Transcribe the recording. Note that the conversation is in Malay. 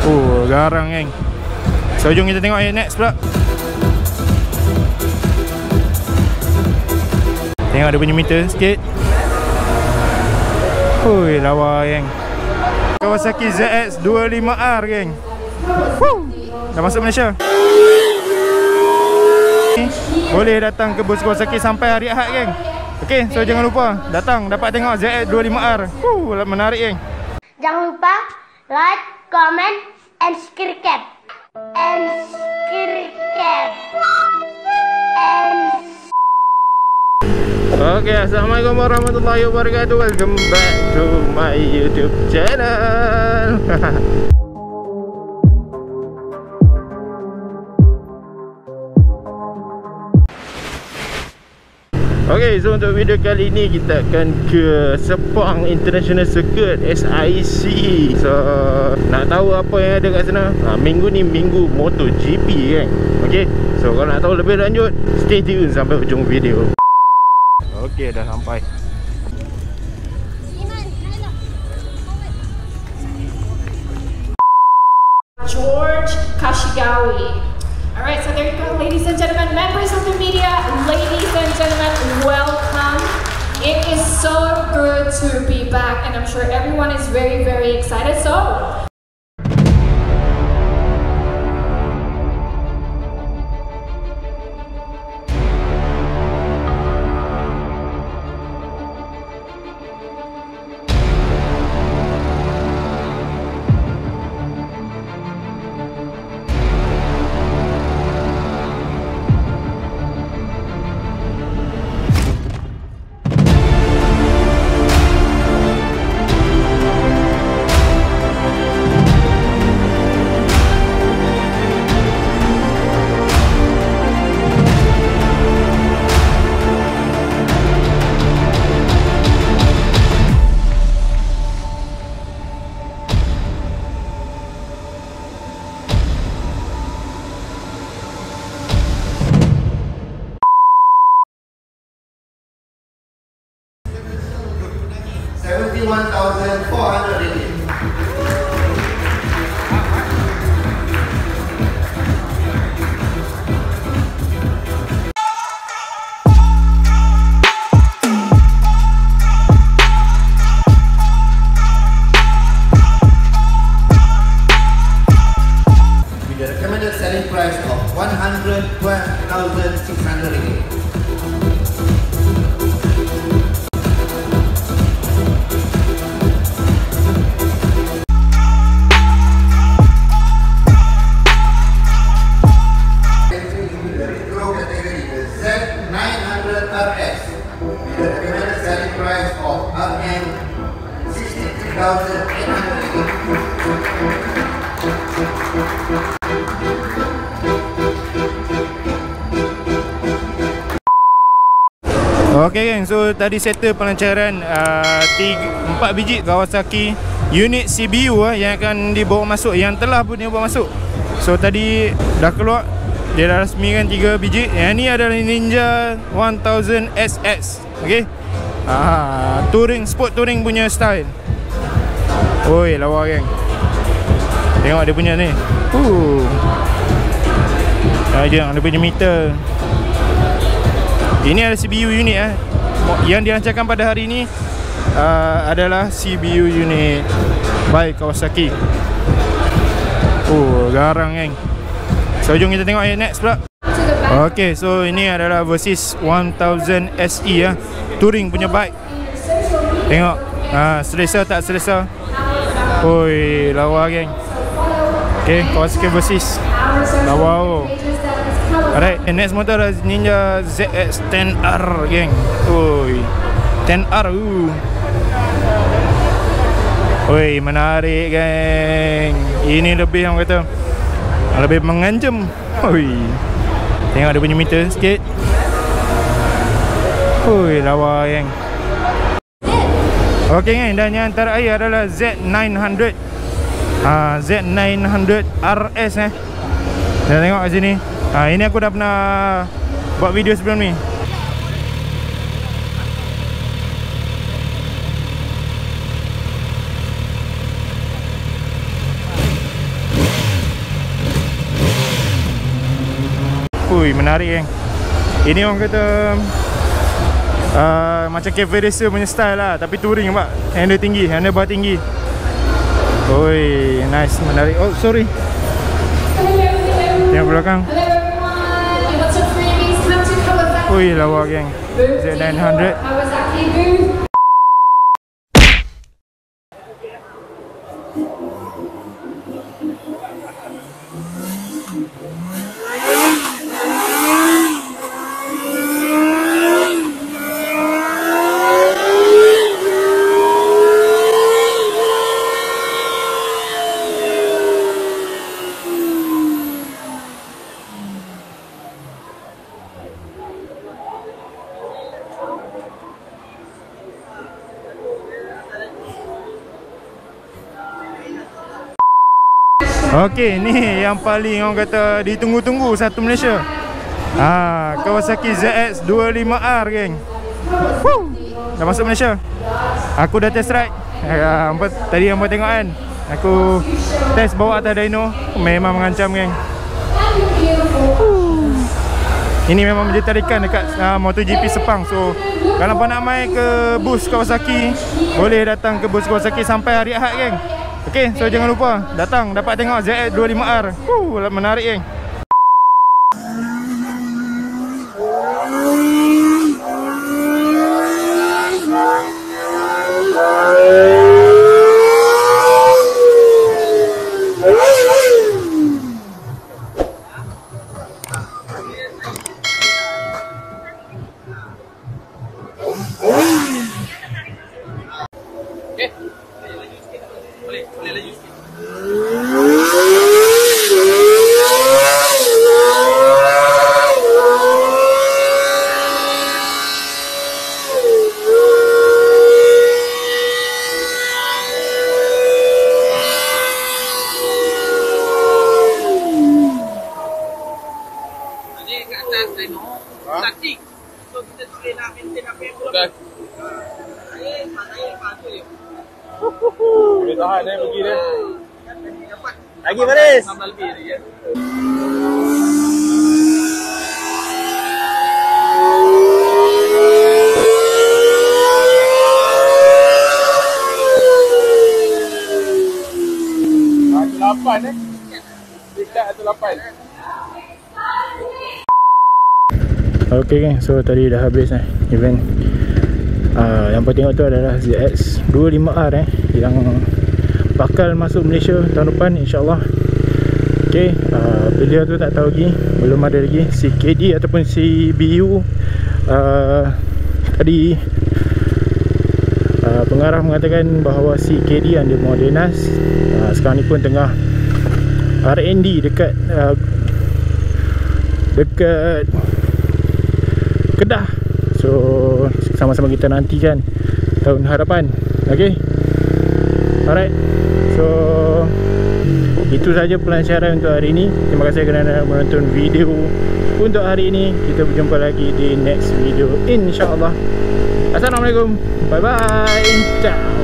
Oh, garang geng. So jom kita tengok yang next pula. Tengok dia punya meter sikit. Hui, lawa geng. Kawasaki ZX25R geng. Woo! Dah masuk Malaysia. Boleh datang ke booth Kawasaki sampai hari Ahad geng. Okey, so jangan lupa datang dapat tengok ZX25R. Menarik geng. Jangan lupa like, comment, and subscribe. Okay, assalamualaikum warahmatullahi wabarakatuh. Welcome back to my YouTube channel. Okay, so untuk video kali ini kita akan ke Sepang International Circuit SIC. So nak tahu apa yang ada kat sana? Minggu ni minggu MotoGP kan. Okay, so kalau nak tahu lebih lanjut, stay tune sampai hujung video. Okay, dah sampai. George Kashigawa. Alright, so there you go, ladies and gentlemen, members of the media, ladies and gentlemen, welcome. It is so good to be back, and I'm sure everyone is very, very excited. So $71,400. With the recommended selling price of $112,600. Okay geng, so tadi settle pelancaran 4 biji Kawasaki unit CBU yang akan dibawa masuk, yang telah pun dibawa masuk. So tadi dah keluar, dia dah rasmikan 3 biji. Yang ni adalah Ninja 1000 SS. Okay, touring, sport touring punya style. Oi, lawa geng. Tengok dia punya ni. Dia punya meter. Ini adalah CBU unit yang dilancarkan pada hari ini adalah CBU unit by Kawasaki. Garang geng. So jom kita tengok yang next pula. Okay, so ini adalah Versys 1000 SE touring punya bike. Tengok selesa tak selesa. Oi, lawa geng. Okay, Kawasaki Versys lawa. Alright, next motor adalah Ninja ZX10R geng. Oi, 10R. Oi, menarik geng. Ini lebih orang kata lebih mengancam. Oi, tengok dia punya meter sikit. Oi, lawa geng. Okey geng, dan yang terakhir adalah Z900. Z900 RS Dah tengok kat sini. Ini aku dah pernah buat video sebelum ni. Ui, menarik geng. Ini orang kata macam cafe racer punya style lah, tapi touring nampak. Handle tinggi, handlebar tinggi. Oi, nice, menarik. Oh, sorry. Tengok belakang. Ui, lawa geng. Z900. Okey, ni yang paling orang kata ditunggu-tunggu satu Malaysia. Kawasaki ZX25R geng. Dah masuk Malaysia. Aku dah test ride. Tadi hangpa tengok kan. Aku test bawa atas dyno. Memang mengancam geng. Ini memang menjadi tarikan dekat MotoGP Sepang. So kalau nak main ke booth Kawasaki, boleh datang ke booth Kawasaki sampai hari Ahad geng. Okey, so jangan lupa datang dapat tengok ZX25R. Menarik geng. Boleh tahan pergi dia. Lagi baris. Tambah lebih lagi ya. Satu 8 Dekat satu 8. Okay geng, so tadi dah habis event. Yang penting tu adalah ZX25R yang bakal masuk Malaysia tahun depan insyaAllah. Okay, bila tu tak tahu lagi, belum ada lagi CKD ataupun CBU. Tadi pengarah mengatakan bahawa CKD yang dia Modenas sekarang ni pun tengah R&D dekat Kedah. So sama-sama kita nantikan tahun hadapan. Okay, alright. So itu saja pelancaran untuk hari ini. Terima kasih kerana menonton video untuk hari ini. Kita berjumpa lagi di next video insyaAllah. Assalamualaikum. Bye bye. Ciao.